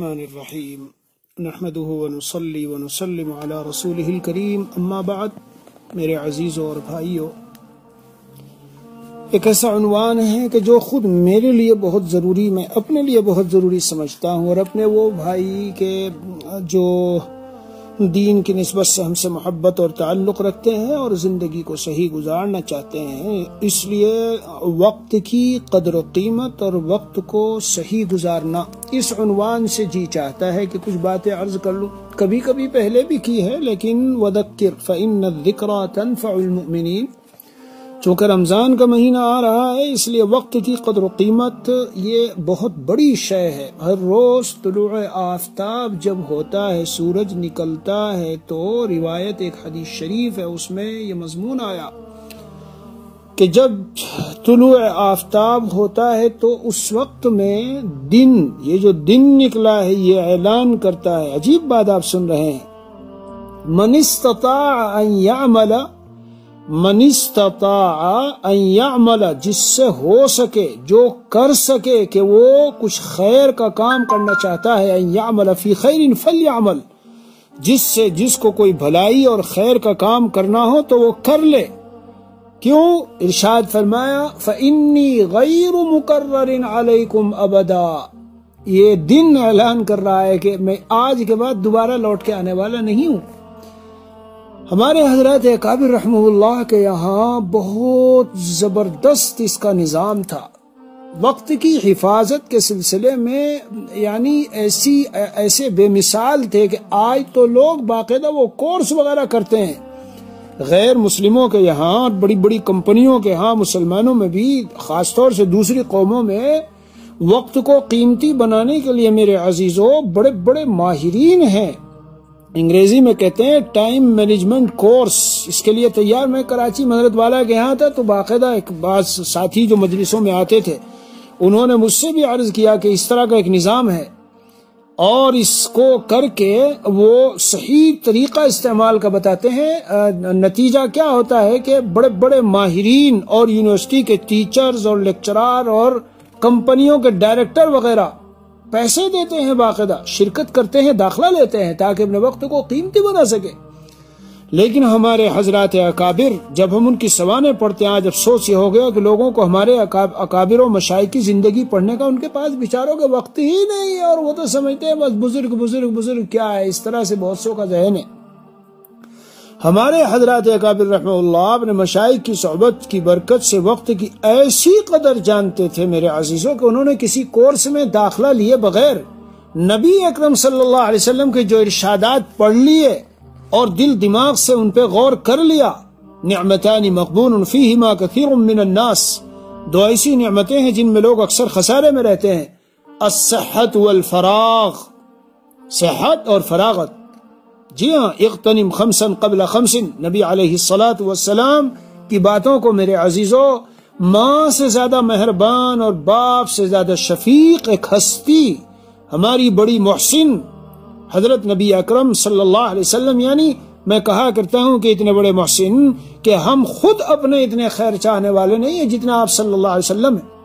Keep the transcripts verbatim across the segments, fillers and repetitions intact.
الرحمن الرحیم نحمده ونصلی ونسلم علی رسولہ الکریم اما بعد. میرے عزیزوں اور بھائیوں، ایک ایسا عنوان ہے کہ جو خود میرے لیے بہت ضروری میں اپنے لیے بہت ضروری سمجھتا ہوں، اور اپنے وہ بھائی کے جو دین کی نسبت سے ہم سے محبت اور تعلق رکھتے ہیں اور زندگی کو صحیح گزارنا چاہتے ہیں، اس لیے وقت کی قدر و قیمت اور وقت کو صحیح گزارنا، اس عنوان سے جی چاہتا ہے کہ کچھ باتیں عرض کر لوں. کبھی کبھی پہلے بھی کی ہے، لیکن وَذَكِّرْ فَإِنَّ الذِّكْرَى تَنفَعُ الْمُؤْمِنِينَ. چونکہ رمضان کا مہینہ آ رہا ہے، اس لیے وقت کی قدر و قیمت یہ بہت بڑی شے ہے. ہر روز طلوع آفتاب جب ہوتا ہے، سورج نکلتا ہے، تو روایت ایک حدیث شریف ہے، اس میں یہ مضمون آیا کہ جب طلوع آفتاب ہوتا ہے تو اس وقت میں دن، یہ جو دن نکلا ہے، یہ اعلان کرتا ہے. عجیب بات آپ سن رہے ہیں، من استطاع ان یعمل من استطاع ان یعمل، جس سے ہو سکے، جو کر سکے کہ وہ کچھ خیر کا کام کرنا چاہتا ہے، ان یعمل فی خیر فلیعمل، جس سے جس کو کوئی بھلائی اور خیر کا کام کرنا ہو تو وہ کر لے. کیوں؟ ارشاد فرمایا فإنی غیر مقرر علیکم ابدا. یہ دن اعلان کر رہا ہے کہ میں آج کے بعد دوبارہ لوٹ کے آنے والا نہیں ہوں. ہمارے حضرات اکابر رحمہ اللہ کے یہاں بہت زبردست اس کا نظام تھا. وقت کی حفاظت کے سلسلے میں یعنی ایسی ایسے بے مثال تھے کہ آج تو لوگ باقاعدہ وہ کورس وغیرہ کرتے ہیں. غیر مسلموں کے یہاں، بڑی بڑی کمپنیوں کے یہاں، مسلمانوں میں بھی، خاص طور سے دوسری قوموں میں وقت کو قیمتی بنانے کے لیے میرے عزیزوں بڑے بڑے ماہرین ہیں. انگریزی میں کہتے ہیں ٹائم مینجمنٹ کورس. اس کے لیے تیار میں کراچی حضرت والا کے یہاں تھا، تو باقاعدہ ایک بعض ساتھی جو مجلسوں میں آتے تھے، انہوں نے مجھ سے بھی عرض کیا کہ اس طرح کا ایک نظام ہے، اور اس کو کر کے وہ صحیح طریقہ استعمال کا بتاتے ہیں. نتیجہ کیا ہوتا ہے کہ بڑے بڑے ماہرین اور یونیورسٹی کے ٹیچرز اور لیکچرار اور کمپنیوں کے ڈائریکٹر وغیرہ پیسے دیتے ہیں، باقاعدہ شرکت کرتے ہیں، داخلہ لیتے ہیں تاکہ اپنے وقت کو قیمتی بنا سکے. لیکن ہمارے حضرات اکابر، جب ہم ان کی سوانح پڑھتے ہیں، آج افسوس یہ ہو گیا کہ لوگوں کو ہمارے اکابر و مشائخ کی زندگی پڑھنے کا ان کے پاس بیچاروں کے وقت ہی نہیں، اور وہ تو سمجھتے ہیں بس بزرگ بزرگ بزرگ کیا ہے. اس طرح سے بہت سو کا ذہن ہے. ہمارے حضرات اکابر رحمہ اللہ اپنے مشائخ کی صحبت کی برکت سے وقت کی ایسی قدر جانتے تھے میرے عزیزوں کہ انہوں نے کسی کورس میں داخلہ لیے بغیر نبی اکرم صلی اللہ علیہ وسلم کے جو ارشادات پڑھ لیے اور دل دماغ سے ان پہ غور کر لیا. نعمتان مغبون فیہما کثیر من الناس، دو ایسی نعمتیں ہیں جن میں لوگ اکثر خسارے میں رہتے ہیں. الصحت والفراغ، صحت اور فراغت. جی ہاں، اغتنم خمسا قبل خمس، نبی علیہ الصلاۃ والسلام کی باتوں کو میرے عزیزوں، ماں سے زیادہ مہربان اور باپ سے زیادہ شفیق ایک ہستی، ہماری بڑی محسن حضرت نبی اکرم صلی اللہ علیہ وسلم. یعنی میں کہا کرتا ہوں کہ اتنے بڑے محسن کہ ہم خود اپنے اتنے خیر چاہنے والے نہیں ہیں جتنا آپ صلی اللہ علیہ وسلم ہیں.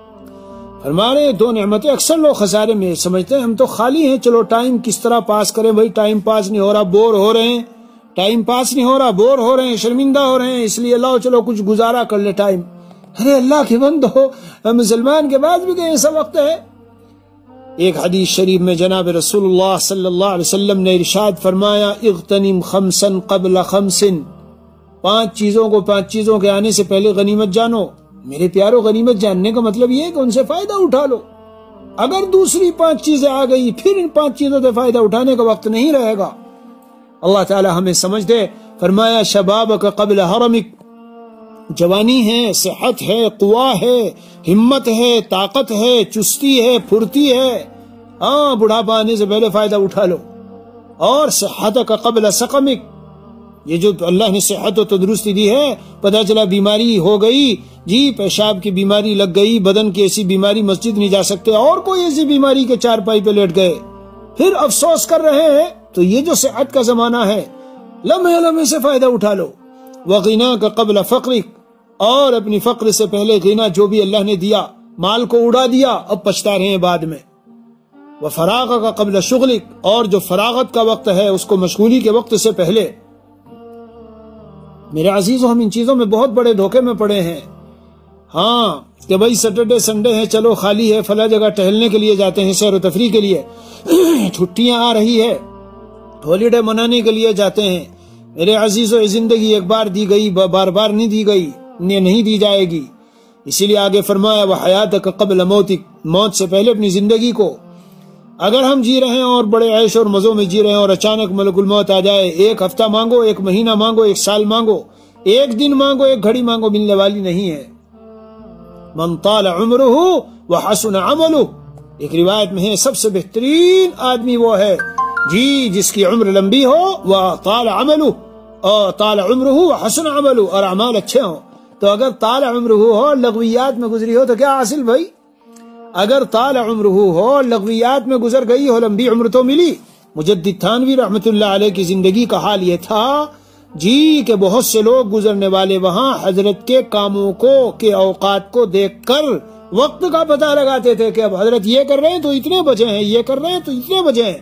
ہمارے دو نعمتیں اکثر لوگ خسارے میں سمجھتے ہیں، ہم تو خالی ہیں، چلو ٹائم کس طرح پاس کریں. بھائی ٹائم پاس نہیں ہو رہا، بور ہو رہے ہیں، ٹائم پاس نہیں ہو رہا، بور ہو رہے ہیں، شرمندہ ہو رہے ہیں، اس لیے لاؤ چلو کچھ گزارا کر لے ٹائم. ارے اللہ کے بندو، مسلمان کے بعد بھی کہ ایسا وقت ہے. ایک حدیث شریف میں جناب رسول اللہ صلی اللہ علیہ وسلم نے ارشاد فرمایا اغتنم خمسا قبل خمس، پانچ چیزوں کو پانچ چیزوں کے آنے سے پہلے غنیمت جانو. میرے پیاروں، غنیمت جاننے کا مطلب یہ ہے کہ ان سے فائدہ اٹھا لو. اگر دوسری پانچ چیزیں آ گئی، پھر ان پانچ چیزوں سے فائدہ اٹھانے کا وقت نہیں رہے گا. اللہ تعالی ہمیں سمجھ دے. فرمایا شبابک قبل حرمک، جوانی ہے، صحت ہے، قوا ہے، ہمت ہے، طاقت ہے، چستی ہے، پھرتی ہے، ہاں بڑھاپا آنے سے پہلے فائدہ اٹھا لو. اور صحتک قبل سقمک، یہ جو اللہ نے صحت و تندرستی دی ہے، پتہ چلا بیماری ہو گئی، جی پیشاب کی بیماری لگ گئی، بدن کی ایسی بیماری، مسجد نہیں جا سکتے، اور کوئی ایسی بیماری کے چار پائی پہ لیٹ گئے، پھر افسوس کر رہے ہیں. تو یہ جو صحت کا زمانہ ہے، لمحے لمحے سے فائدہ اٹھا لو. وغناک قبل فقرک، اور اپنی فقر سے پہلے غنا جو بھی اللہ نے دیا، مال کو اڑا دیا، اب پچھتا رہے ہیں بعد میں. وفراغ کا قبل شغلک، اور جو فراغت کا وقت ہے اس کو مشغولی کے وقت سے پہلے۔ میرے عزیزو، ہم ان چیزوں میں بہت بڑے دھوکے میں پڑے ہیں۔ ہاں کہ بھائی سیٹرڈے سنڈے ہے، چلو خالی ہے، فلاں جگہ ٹہلنے کے لیے جاتے ہیں، سیر و تفریح کے لیے، چھٹیاں آ رہی ہے، ہالیڈے منانے کے لیے جاتے ہیں۔ میرے عزیزو، یہ زندگی ایک بار دی گئی، بار بار نہیں دی گئی، نہیں دی جائے گی۔ اسی لیے آگے فرمایا وحیاتک قبل موتک، موت سے پہلے اپنی زندگی کو، اگر ہم جی رہے ہیں اور بڑے عیش اور مزوں میں جی رہے ہیں اور اچانک ملک الموت آ جائے، ایک ہفتہ مانگو، ایک مہینہ مانگو، ایک سال مانگو، ایک دن مانگو، ایک گھڑی مانگو، ملنے والی نہیں ہے۔ من طال عمرہ وحسن عملہ، ایک روایت میں ہے سب سے بہترین آدمی وہ ہے جی جس کی عمر لمبی ہو، وطال عملہ، اور طال عمرہ وحسن عملہ، اور اعمال اچھے ہوں۔ تو اگر طال عمرہ ہو، لغویات میں گزری ہو تو کیا حاصل بھائی؟ اگر طال عمرہ ہو، لغویات میں گزر گئی ہو، لمبی عمر تو ملی۔ مجدد تھانوی رحمت اللہ علیہ کی زندگی کا حال یہ تھا جی کہ بہت سے لوگ گزرنے والے وہاں حضرت کے کاموں کو، کے اوقات کو دیکھ کر وقت کا پتہ لگاتے تھے کہ اب حضرت یہ کر رہے ہیں تو اتنے بجے ہیں، یہ کر رہے ہیں تو اتنے بجے ہیں۔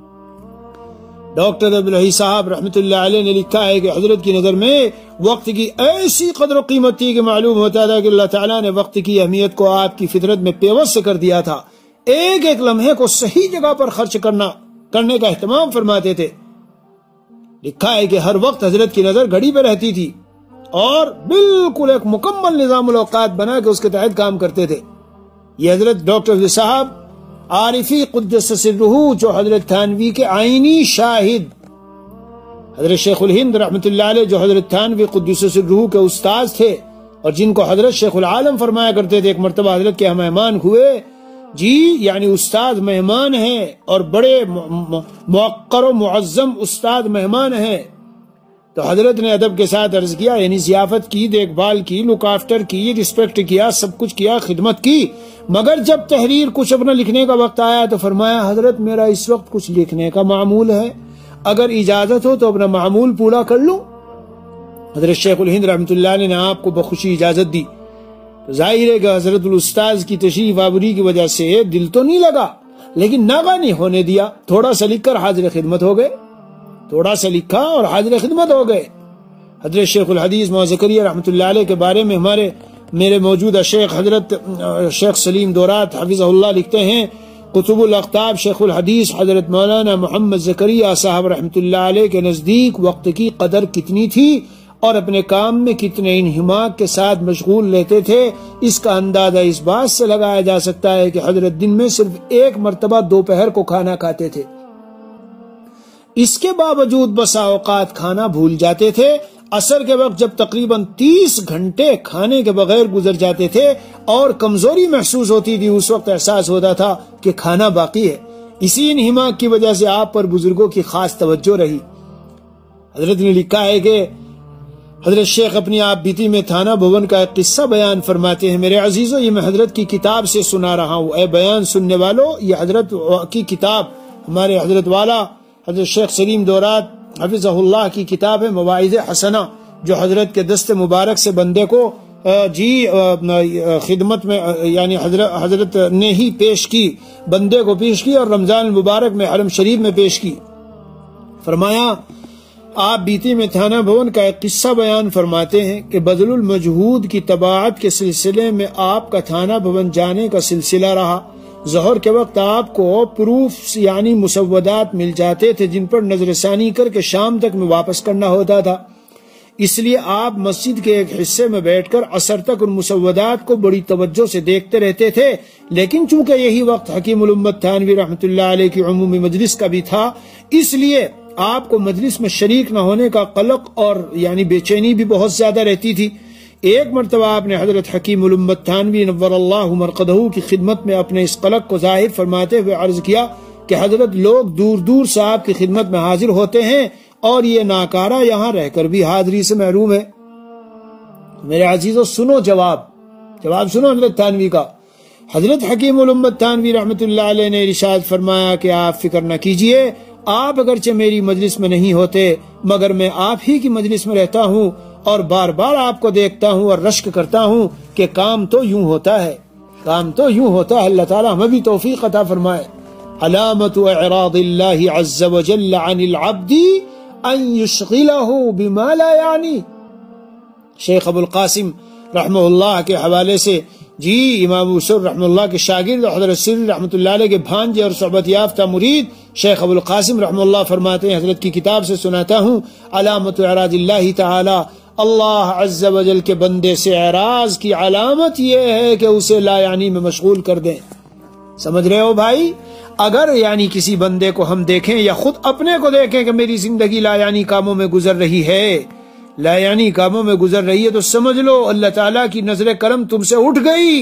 ڈاکٹر عبداللہ صاحب رحمت اللہ علیہ نے لکھا ہے کہ حضرت کی نظر میں وقت کی ایسی قدر و قیمت تھی کہ معلوم ہوتا تھا کہ اللہ تعالیٰ نے وقت کی اہمیت کو آپ کی فطرت میں پیوست کر دیا تھا۔ ایک ایک لمحے کو صحیح جگہ پر خرچ کرنا کرنے کا اہتمام فرماتے تھے۔ لکھا ہے کہ ہر وقت حضرت کی نظر گھڑی پہ رہتی تھی اور بالکل ایک مکمل نظام الاوقات بنا کے اس کے تحت کام کرتے تھے۔ یہ حضرت ڈاکٹر عبداللہ صاحب عارفی قدس سرہ، جو حضرت تھانوی کے آئینی شاہد، حضرت شیخ الہند رحمت اللہ علیہ جو حضرت تھانوی قدس سرہ کے استاذ تھے اور جن کو حضرت شیخ العالم فرمایا کرتے تھے، ایک مرتبہ حضرت کے مہمان ہوئے جی، یعنی استاد مہمان ہیں اور بڑے موقر و معظم استاد مہمان ہیں، تو حضرت نے ادب کے ساتھ عرض کیا، یعنی ضیافت کی، دیکھ بھال کی، لک آفٹر کی، رسپیکٹ کیا، سب کچھ کیا، خدمت کی، مگر جب تحریر کچھ اپنا لکھنے کا وقت آیا تو فرمایا حضرت میرا اس وقت کچھ لکھنے کا معمول ہے، اگر اجازت ہو تو اپنا معمول پورا کر لوں۔ حضرت شیخ الہند رحمت اللہ علیہ نے آپ کو بخوشی اجازت دی۔ ظاہر ہے کہ حضرت الاستاذ کی تشریف آوری کی وجہ سے دل تو نہیں لگا، لیکن ناغہ نہیں ہونے دیا، تھوڑا سا لکھ کر حاضر خدمت ہو گئے، تھوڑا سا لکھا اور حاضر خدمت ہو گئے۔ حضرت شیخ الحدیث مولانا زکریا رحمت اللہ علیہ کے بارے میں ہمارے میرے موجودہ شیخ حضرت شیخ سلیم دورات حفظہ اللہ لکھتے ہیں، قطب الاقطاب شیخ الحدیث حضرت مولانا محمد زکریا صاحب رحمت اللہ علیہ کے نزدیک وقت کی قدر کتنی تھی اور اپنے کام میں کتنے انہماک کے ساتھ مشغول رہتے تھے، اس کا اندازہ اس بات سے لگایا جا سکتا ہے کہ حضرت دن میں صرف ایک مرتبہ دوپہر کو کھانا کھاتے تھے، اس کے باوجود بسا اوقات کھانا بھول جاتے تھے۔ عصر کے وقت جب تقریباً تیس گھنٹے کھانے کے بغیر گزر جاتے تھے اور کمزوری محسوس ہوتی تھی، اس وقت احساس ہوتا تھا کہ کھانا باقی ہے۔ اسی انہماک کی وجہ سے آپ پر بزرگوں کی خاص توجہ رہی۔ حضرت نے لکھا ہے کہ حضرت شیخ اپنی آپ بیتی میں تھانہ بھون کا ایک قصہ بیان فرماتے ہیں۔ میرے عزیزو، یہ میں حضرت کی کتاب سے سنا رہا ہوں، اے بیان سننے والو، یہ حضرت کی کتاب، ہمارے حضرت والا حضرت شیخ سلیم دورات حفظہ اللہ کی کتاب ہے مواعظ حسنہ، جو حضرت کے دست مبارک سے بندے کو جی خدمت میں یعنی حضرت حضرت نے ہی پیش کی، بندے کو پیش کی اور رمضان المبارک میں حرم شریف میں پیش کی۔ فرمایا آپ بیتی میں تھانہ بھون کا ایک قصہ بیان فرماتے ہیں کہ بذل المجہود کی طباعت کے سلسلے میں آپ کا تھانہ بھون جانے کا سلسلہ رہا۔ ظہر کے وقت آپ کو پروفس یعنی مسودات مل جاتے تھے جن پر نظر ثانی کر کے شام تک میں واپس کرنا ہوتا تھا، اس لیے آپ مسجد کے ایک حصے میں بیٹھ کر عصر تک ان مسودات کو بڑی توجہ سے دیکھتے رہتے تھے۔ لیکن چونکہ یہی وقت حکیم الامت تھانوی رحمت اللہ علیہ کی عمومی مجلس کا بھی تھا، اس لیے آپ کو مجلس میں شریک نہ ہونے کا قلق اور یعنی بے چینی بھی بہت زیادہ رہتی تھی۔ ایک مرتبہ آپ نے حضرت حکیم الامت تھانوی نور اللہ مرقدہ کی خدمت میں اپنے اس قلق کو ظاہر فرماتے ہوئے عرض کیا کہ حضرت لوگ دور دور سے آپ کی خدمت میں حاضر ہوتے ہیں اور یہ ناکارہ یہاں رہ کر بھی حاضری سے محروم ہے۔ میرے عزیزو سنو جواب جواب سنو حضرت تھانوی کا۔ حضرت حکیم الامت تھانوی رحمت اللہ علیہ نے ارشاد فرمایا کہ آپ فکر نہ کیجئے، آپ اگرچہ میری مجلس میں نہیں ہوتے مگر میں آپ ہی کی مجلس میں رہتا ہوں اور بار بار آپ کو دیکھتا ہوں اور رشک کرتا ہوں کہ کام تو یوں ہوتا ہے، کام تو یوں ہوتا ہے۔ اللہ تعالیٰ ہمیں بھی توفیق عطا فرمائے۔ علامت اعراض اللہ عز وجل عن العبد ان یشغلہ بما لا یعنی. شیخ ابو القاسم رحمہ اللہ کے حوالے سے جی امام ابو رحمہ اللہ کے شاگرد حضرت سری رحمۃ اللہ علیہ کے بھانجے اور صحبت یافتہ مرید شیخ ابو القاسم رحمہ اللہ فرماتے ہیں، حضرت کی کتاب سے سناتا ہوں، علامت اعراض اللہ تعالی، اللہ عز و جل کے بندے سے اعراض کی علامت یہ ہے کہ اسے لا یعنی میں مشغول کر دیں. سمجھ رہے ہو بھائی؟ اگر یعنی کسی بندے کو ہم دیکھیں یا خود اپنے کو دیکھیں کہ میری زندگی لا یعنی کاموں میں گزر رہی ہے، لا یعنی کاموں میں گزر رہی ہے، تو سمجھ لو اللہ تعالیٰ کی نظر کرم تم سے اٹھ گئی.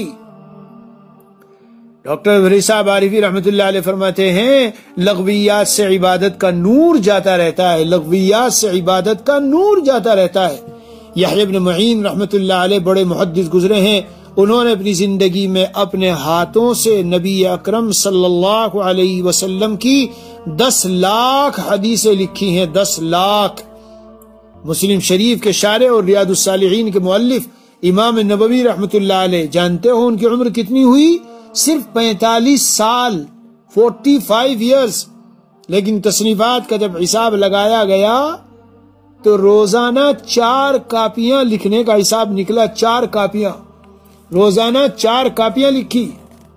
ڈاکٹر ولی صاحب عارفی رحمۃ اللہ علیہ فرماتے ہیں لغویات سے عبادت کا نور جاتا رہتا ہے، لغویات سے عبادت کا نور جاتا رہتا ہے. یحییٰ ابن معین رحمۃ اللہ علیہ بڑے محدث گزرے ہیں، انہوں نے اپنی زندگی میں اپنے ہاتھوں سے نبی اکرم صلی اللہ علیہ وسلم کی دس لاکھ حدیثیں لکھی ہیں، دس لاکھ. مسلم شریف کے شارح اور ریاض الصالحین کے مؤلف امام نبوی رحمۃ اللہ علیہ، جانتے ہو ان کی عمر کتنی ہوئی؟ صرف پینتالیس سال، فورٹی فائیو ایئرز. لیکن تصنیفات کا جب حساب لگایا گیا تو روزانہ چار کاپیاں لکھنے کا حساب نکلا، چار کاپیاں روزانہ چار کاپیاں لکھی.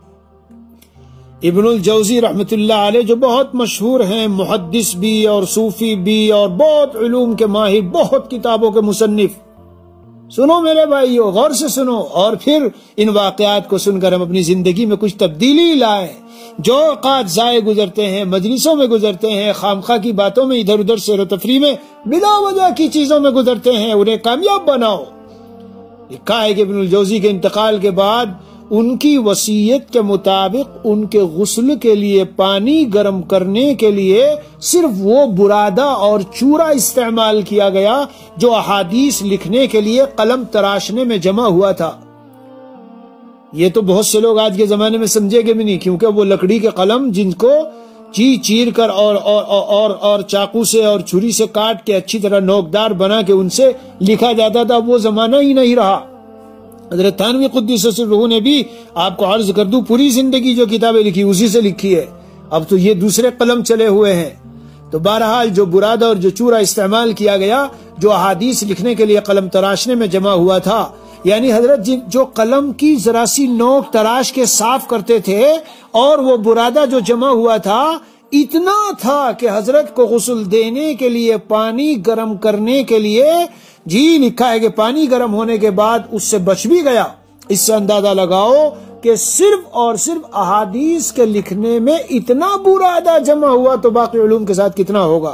ابن الجوزی رحمۃ اللہ علیہ جو بہت مشہور ہیں، محدث بھی اور صوفی بھی اور بہت علوم کے ماہر، بہت کتابوں کے مصنف. سنو میرے بھائیو، غور سے سنو، اور پھر ان واقعات کو سن کر ہم اپنی زندگی میں کچھ تبدیلی لائیں. جو اوقات ضائع گزرتے ہیں، مجلسوں میں گزرتے ہیں، خامخواہ کی باتوں میں، ادھر ادھر سیر و تفریح میں، بلا وجہ کی چیزوں میں گزرتے ہیں، انہیں کامیاب بناؤ. لکھا ہے کہ ابن الجوزی کے انتقال کے بعد ان کی وصیت کے مطابق ان کے غسل کے لیے پانی گرم کرنے کے لیے صرف وہ برادہ اور چورا استعمال کیا گیا جو احادیث لکھنے کے لیے قلم تراشنے میں جمع ہوا تھا. یہ تو بہت سے لوگ آج کے زمانے میں سمجھے گے بھی نہیں، کیونکہ وہ لکڑی کے قلم جن کو چی چیر کر اور اور اور اور چاقو سے اور چھری سے کاٹ کے اچھی طرح نوکدار بنا کے ان سے لکھا جاتا تھا، وہ زمانہ ہی نہیں رہا. حضرت تھانوی قدس سرہ نے بھی آپ کو عرض کر دوں، پوری زندگی جو کتابیں لکھی اسی سے لکھی ہے. اب تو یہ دوسرے قلم چلے ہوئے ہیں. تو بہرحال جو برادہ اور جو چورا استعمال کیا گیا، جو احادیث لکھنے کے لیے قلم تراشنے میں جمع ہوا تھا، یعنی حضرت جو قلم کی ذرا سی نوک تراش کے صاف کرتے تھے، اور وہ برادہ جو جمع ہوا تھا اتنا تھا کہ حضرت کو غسل دینے کے لیے، پانی گرم کرنے کے لیے، جی لکھا ہے کہ پانی گرم ہونے کے بعد اس سے بچ بھی گیا. اس سے اندازہ لگاؤ کہ صرف اور صرف احادیث کے لکھنے میں اتنا برادہ جمع ہوا تو باقی علوم کے ساتھ کتنا ہوگا.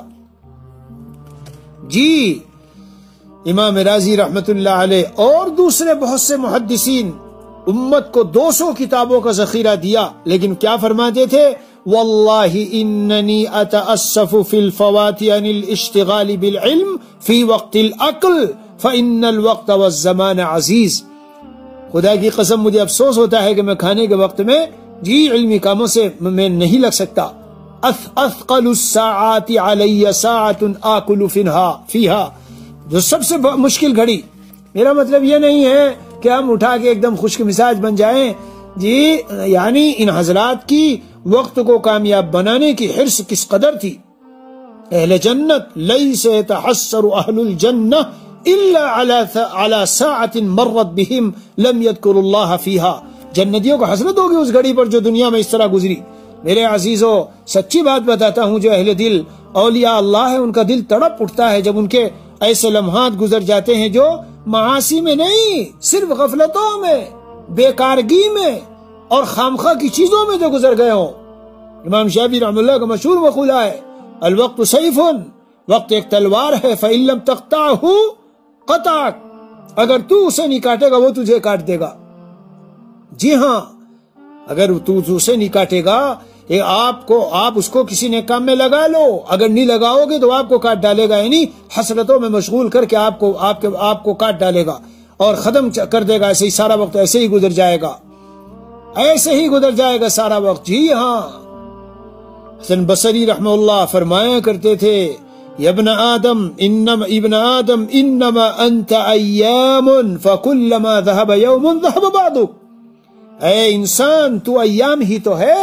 جی امام رازی رحمت اللہ علیہ اور دوسرے بہت سے محدثین امت کو دو سو کتابوں کا ذخیرہ دیا، لیکن کیا فرماتے تھے؟ واللہ اننی اتأسف فی الفوات عن الاشتغال بالعلم فی وقت الاکل فإن الوقت والزمان عزیز. خدا کی قسم مجھے افسوس ہوتا ہے کہ میں کھانے کے وقت میں جی علمی کاموں سے میں نہیں لگ سکتا. اثقل الساعات علی ساعت آکل فیہا، جو سب سے مشکل گھڑی. میرا مطلب یہ نہیں ہے کہ ہم اٹھا کے ایک دم خشک مزاج بن جائیں. جی یعنی ان حضرات کی وقت کو کامیاب بنانے کی حرص کس قدر تھی. اہل جنت لیس یتحسر اہل الجنہ الا علی ساعت مرت بہم لم یذکروا اللہ فیہا. جنتیوں کو حسرت ہوگی اس گھڑی پر جو دنیا میں اس طرح گزری. میرے عزیزو سچی بات بتاتا ہوں، جو اہل دل اولیاء اللہ ہے ان کا دل تڑپ اٹھتا ہے جب ان کے ایسے لمحات گزر جاتے ہیں جو معاصی میں نہیں، صرف غفلتوں میں، بیکارگی میں اور خامخواہ کی چیزوں میں جو گزر گئے ہوں. امام شافعی رحمۃ اللہ کا مشہور مقولہ ہے الوقت سیف، وقت ایک تلوار ہے، فإن لم تقطعہ قطعک، اگر تو اسے نہیں کاٹے گا وہ تجھے کاٹ دے گا. جی ہاں، اگر تو اسے نہیں کاٹے گا، آپ کو آپ اس کو کسی نے کام میں لگا لو، اگر نہیں لگاؤ گے تو آپ کو کاٹ ڈالے گا. یعنی حسرتوں میں مشغول کر کے آپ کو آپ کے آپ کو کاٹ ڈالے گا اور ختم کر دے گا. ایسے ہی سارا وقت ایسے ہی گزر جائے گا، ایسے ہی گزر جائے گا سارا وقت. جی ہاں، حسن بصری رحمہ اللہ فرمایا کرتے تھے یا ابن آدم انما ابن آدم انما انت ایام فکلما ذهب یوم ذهب بعدک. اے انسان تو ایام ہی تو ہے،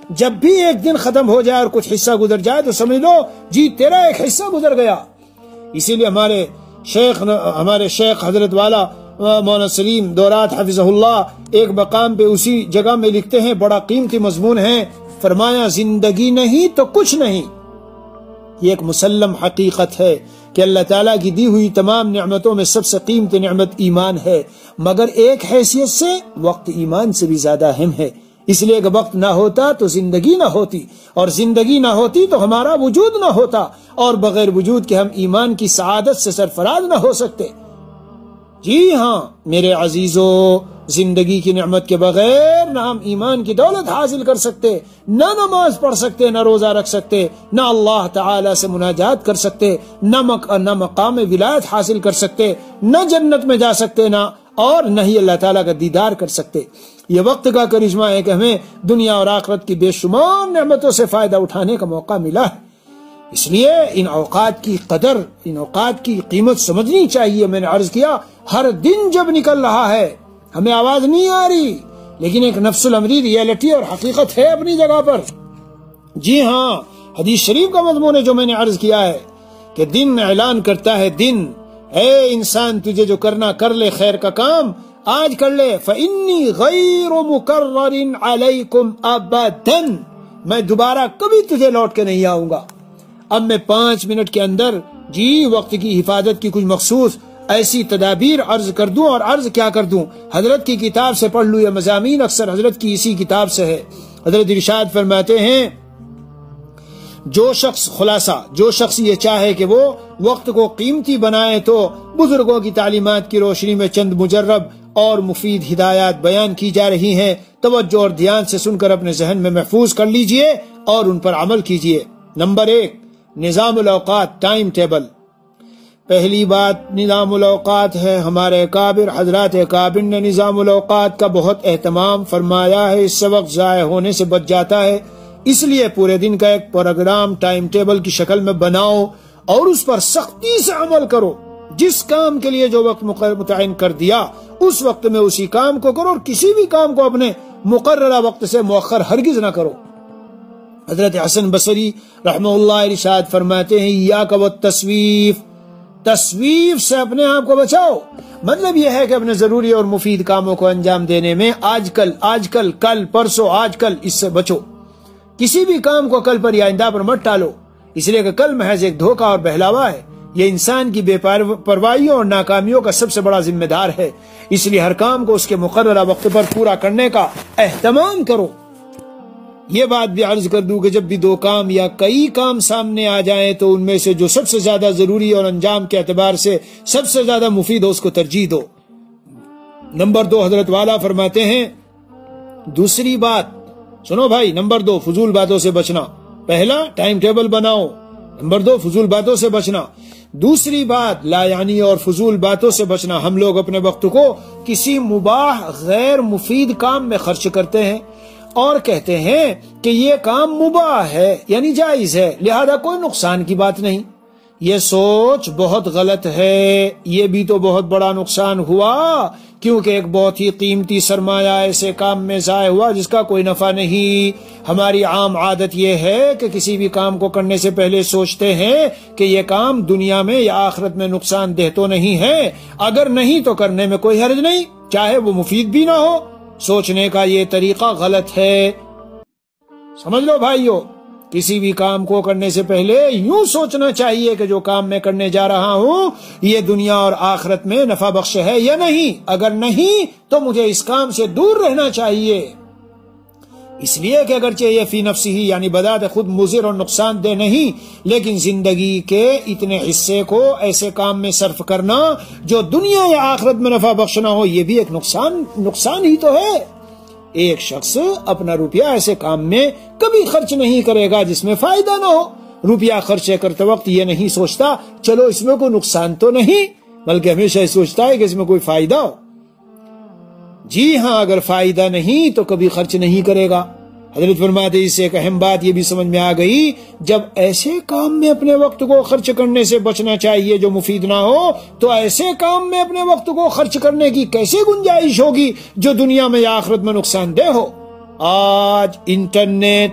جب بھی ایک دن ختم ہو جائے اور کچھ حصہ گزر جائے تو سمجھ لو جی تیرا ایک حصہ گزر گیا۔ اسی لیے ہمارے شیخ ہمارے شیخ حضرت والا مولانا سلیم دورات حفظہ اللہ ایک مقام پہ اسی جگہ میں لکھتے ہیں، بڑا قیمتی مضمون ہے، فرمایا زندگی نہیں تو کچھ نہیں۔ یہ ایک مسلم حقیقت ہے کہ اللہ تعالیٰ کی دی ہوئی تمام نعمتوں میں سب سے قیمتی نعمت ایمان ہے، مگر ایک حیثیت سے وقت ایمان سے بھی زیادہ اہم ہے۔ اس لیے کہ وقت نہ ہوتا تو زندگی نہ ہوتی، اور زندگی نہ ہوتی تو ہمارا وجود نہ ہوتا، اور بغیر وجود کے ہم ایمان کی سعادت سے سرفراز نہ ہو سکتے۔ جی ہاں میرے عزیزو، زندگی کی نعمت کے بغیر نہ ہم ایمان کی دولت حاصل کر سکتے، نہ نماز پڑھ سکتے، نہ روزہ رکھ سکتے، نہ اللہ تعالی سے مناجات کر سکتے، نہ مق... نہ مقام ولایت حاصل کر سکتے، نہ جنت میں جا سکتے، نہ اور نہ ہی اللہ تعالیٰ کا دیدار کر سکتے۔ یہ وقت کا کرشمہ ہے کہ ہمیں دنیا اور آخرت کی بے شمار نعمتوں سے فائدہ اٹھانے کا موقع ملا ہے۔ اس لیے ان اوقات کی قدر، ان اوقات کی قیمت سمجھنی چاہیے۔ میں نے عرض کیا ہر دن جب نکل رہا ہے ہمیں آواز نہیں آ رہی، لیکن ایک نفس الامری ریئلٹی اور حقیقت ہے اپنی جگہ پر۔ جی ہاں حدیث شریف کا مضمون ہے جو میں نے عرض کیا ہے کہ دن اعلان کرتا ہے، دن اے انسان تجھے جو کرنا کر لے، خیر کا کام آج کر لے، فَإِنِّي غَيْرُ مُكَرَّرٍ عَلَيْكُمْ أَبَدًا، میں دوبارہ کبھی تجھے لوٹ کے نہیں آؤں گا۔ اب میں پانچ منٹ کے اندر جی وقت کی حفاظت کی کچھ مخصوص ایسی تدابیر عرض کر دوں، اور عرض کیا کر دوں، حضرت کی کتاب سے پڑھ لوں، یہ مضامین اکثر حضرت کی اسی کتاب سے ہے۔ حضرت ارشاد فرماتے ہیں جو شخص خلاصہ جو شخص یہ چاہے کہ وہ وقت کو قیمتی بنائے تو بزرگوں کی تعلیمات کی روشنی میں چند مجرب اور مفید ہدایات بیان کی جا رہی ہیں، توجہ اور دھیان سے سن کر اپنے ذہن میں محفوظ کر لیجئے اور ان پر عمل کیجئے۔ نمبر ایک، نظام الاوقات، ٹائم ٹیبل۔ پہلی بات نظام الاوقات ہے۔ ہمارے اکابر حضرات اکابر نے نظام الاوقات کا بہت اہتمام فرمایا ہے، اس سے وقت ضائع ہونے سے بچ جاتا ہے۔ اس لیے پورے دن کا ایک پروگرام ٹائم ٹیبل کی شکل میں بناؤ اور اس پر سختی سے عمل کرو۔ جس کام کے لیے جو وقت متعین کر دیا اس وقت میں اسی کام کو کرو، اور کسی بھی کام کو اپنے مقررہ وقت سے مؤخر ہرگز نہ کرو۔ حضرت حسن بصری رحمہ اللہ ارشاد فرماتے ہیں ایاک والتسویف، تسویف سے اپنے آپ کو بچاؤ۔ مطلب یہ ہے کہ اپنے ضروری اور مفید کاموں کو انجام دینے میں آج کل آج کل کل پرسوں آج کل اس سے بچو۔ کسی بھی کام کو کل پر یا آئندہ پر مت ٹالو، اس لیے کہ کل محض ایک دھوکہ اور بہلاوا ہے۔ یہ انسان کی بے پروائیوں اور ناکامیوں کا سب سے بڑا ذمہ دار ہے۔ اس لیے ہر کام کو اس کے مقررہ وقت پر پورا کرنے کا اہتمام کرو۔ یہ بات بھی عرض کر دوں کہ جب بھی دو کام یا کئی کام سامنے آ جائیں تو ان میں سے جو سب سے زیادہ ضروری اور انجام کے اعتبار سے سب سے زیادہ مفید ہو اس کو ترجیح دو۔ نمبر دو، حضرت والا فرماتے ہیں دوسری بات سنو بھائی، نمبر دو فضول باتوں سے بچنا۔ پہلا ٹائم ٹیبل بناؤ، نمبر دو فضول باتوں سے بچنا۔ دوسری بات لا یعنی اور فضول باتوں سے بچنا۔ ہم لوگ اپنے وقت کو کسی مباح غیر مفید کام میں خرچ کرتے ہیں اور کہتے ہیں کہ یہ کام مباح ہے یعنی جائز ہے، لہذا کوئی نقصان کی بات نہیں۔ یہ سوچ بہت غلط ہے، یہ بھی تو بہت بڑا نقصان ہوا، کیونکہ ایک بہت ہی قیمتی سرمایہ ایسے کام میں ضائع ہوا جس کا کوئی نفع نہیں۔ ہماری عام عادت یہ ہے کہ کسی بھی کام کو کرنے سے پہلے سوچتے ہیں کہ یہ کام دنیا میں یا آخرت میں نقصان دہ تو نہیں ہے، اگر نہیں تو کرنے میں کوئی حرج نہیں، چاہے وہ مفید بھی نہ ہو۔ سوچنے کا یہ طریقہ غلط ہے۔ سمجھ لو بھائیو، کسی بھی کام کو کرنے سے پہلے یوں سوچنا چاہیے کہ جو کام میں کرنے جا رہا ہوں یہ دنیا اور آخرت میں نفع بخش ہے یا نہیں، اگر نہیں تو مجھے اس کام سے دور رہنا چاہیے۔ اس لیے کہ اگرچہ یہ فی نفسی ہی یعنی بذات خود مضر اور نقصان دہ نہیں، لیکن زندگی کے اتنے حصے کو ایسے کام میں صرف کرنا جو دنیا یا آخرت میں نفع بخش نہ ہو، یہ بھی ایک نقصان نقصان ہی تو ہے۔ ایک شخص اپنا روپیہ ایسے کام میں کبھی خرچ نہیں کرے گا جس میں فائدہ نہ ہو۔ روپیہ خرچ کرتے وقت یہ نہیں سوچتا چلو اس میں کوئی نقصان تو نہیں، بلکہ ہمیشہ یہ سوچتا ہے کہ اس میں کوئی فائدہ ہو۔ جی ہاں، اگر فائدہ نہیں تو کبھی خرچ نہیں کرے گا۔ حضرت فرماتے اس سے ایک اہم بات یہ بھی سمجھ میں آ گئی، جب ایسے کام میں اپنے وقت کو خرچ کرنے سے بچنا چاہیے جو مفید نہ ہو، تو ایسے کام میں اپنے وقت کو خرچ کرنے کی کیسے گنجائش ہوگی جو دنیا میں یا آخرت میں نقصان دہ ہو۔ آج انٹرنیٹ،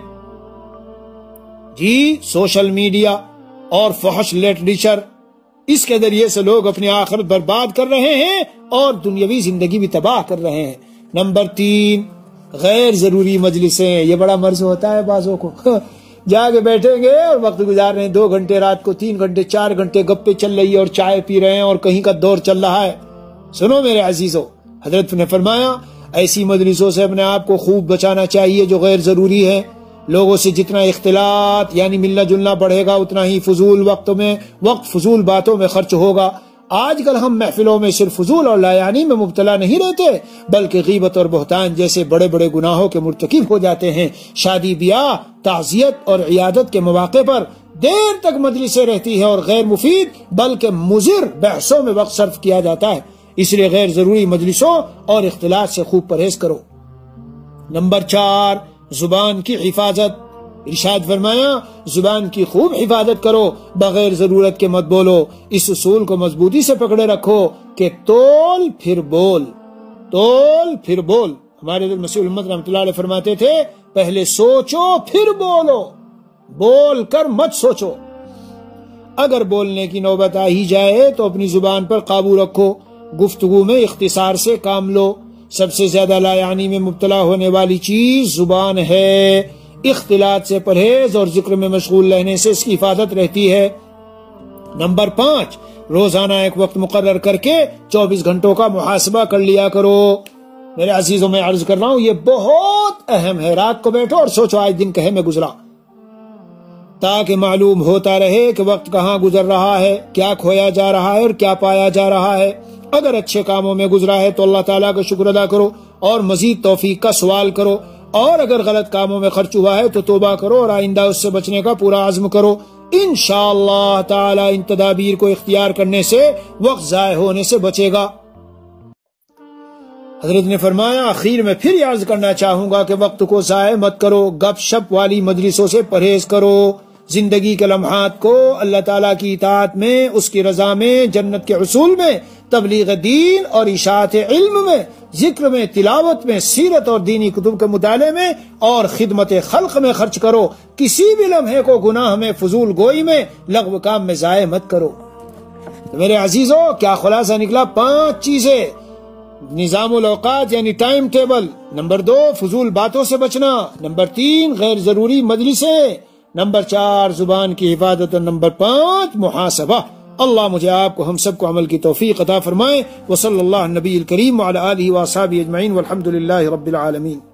جی سوشل میڈیا اور فحش لٹریچر، اس کے ذریعے سے لوگ اپنی آخرت برباد کر رہے ہیں اور دنیاوی زندگی بھی تباہ کر رہے ہیں۔ نمبر تین، غیر ضروری مجلسیں۔ یہ بڑا مرض ہوتا ہے بعضوں کو، جا کے بیٹھیں گے اور وقت گزار رہے ہیں، دو گھنٹے رات کو، تین گھنٹے چار گھنٹے گپے چل رہی ہے اور چائے پی رہے ہیں اور کہیں کا دور چل رہا ہے۔ سنو میرے عزیزو، حضرت نے فرمایا ایسی مجلسوں سے اپنے آپ کو خوب بچانا چاہیے جو غیر ضروری ہے۔ لوگوں سے جتنا اختلاط یعنی ملنا جلنا بڑھے گا اتنا ہی فضول وقت میں وقت فضول باتوں میں خرچ ہوگا۔ آج کل ہم محفلوں میں صرف فضول اور لایعنی میں مبتلا نہیں رہتے بلکہ غیبت اور بہتان جیسے بڑے بڑے گناہوں کے مرتکب ہو جاتے ہیں۔ شادی بیاہ، تعزیت اور عیادت کے مواقع پر دیر تک مجلسیں رہتی ہے اور غیر مفید بلکہ مضر بحثوں میں وقت صرف کیا جاتا ہے، اس لیے غیر ضروری مجلسوں اور اختلاط سے خوب پرہیز کرو۔ نمبر چار، زبان کی حفاظت۔ ارشاد فرمایا زبان کی خوب حفاظت کرو، بغیر ضرورت کے مت بولو۔ اس اصول کو مضبوطی سے پکڑے رکھو کہ تول پھر بول، تول پھر بول۔ ہمارے حضرت مسیح الامت رحمۃ اللہ علیہ فرماتے تھے پہلے سوچو پھر بولو، بول کر مت سوچو۔ اگر بولنے کی نوبت آ ہی جائے تو اپنی زبان پر قابو رکھو، گفتگو میں اختصار سے کام لو۔ سب سے زیادہ لایعنی میں مبتلا ہونے والی چیز زبان ہے۔ اختلاط سے پرہیز اور ذکر میں مشغول رہنے سے اس کی حفاظت رہتی ہے۔ نمبر پانچ، روزانہ ایک وقت مقرر کر کے چوبیس گھنٹوں کا محاسبہ کر لیا کرو۔ میرے عزیزوں میں عرض کر رہا ہوں یہ بہت اہم ہے۔ رات کو بیٹھو اور سوچو آج دن کہے میں گزرا، تاکہ معلوم ہوتا رہے کہ وقت کہاں گزر رہا ہے، کیا کھویا جا رہا ہے اور کیا پایا جا رہا ہے۔ اگر اچھے کاموں میں گزرا ہے تو اللہ تعالیٰ کا شکر ادا کرو اور مزید توفیق کا سوال کرو، اور اگر غلط کاموں میں خرچ ہوا ہے تو توبہ کرو اور آئندہ اس سے بچنے کا پورا عزم کرو۔ انشاءاللہ تعالیٰ ان تدابیر کو اختیار کرنے سے وقت ضائع ہونے سے بچے گا۔ حضرت نے فرمایا آخر میں پھر عرض کرنا چاہوں گا کہ وقت کو ضائع مت کرو، گپ شپ والی مجلسوں سے پرہیز کرو۔ زندگی کے لمحات کو اللہ تعالیٰ کی اطاعت میں، اس کی رضا میں، جنت کے حصول میں، تبلیغ دین اور اشاعت علم میں، ذکر میں، تلاوت میں، سیرت اور دینی کتب کے مطالعے میں اور خدمت خلق میں خرچ کرو۔ کسی بھی لمحے کو گناہ میں، فضول گوئی میں، لغو کام میں ضائع مت کرو۔ تو میرے عزیزوں کیا خلاصہ نکلا؟ پانچ چیزیں: نظام الاوقات یعنی ٹائم ٹیبل، نمبر دو فضول باتوں سے بچنا، نمبر تین غیر ضروری مجلسیں، نمبر چار زبان کی حفاظت، اور نمبر پانچ محاسبہ۔ اللہ مجھے آپ کو ہم سب کو عمل کی توفیق عطا فرمائے۔ وصلی اللہ نبی الکریم وعلی آلہ وصحبہ اجمعین والحمد للہ رب العالمین۔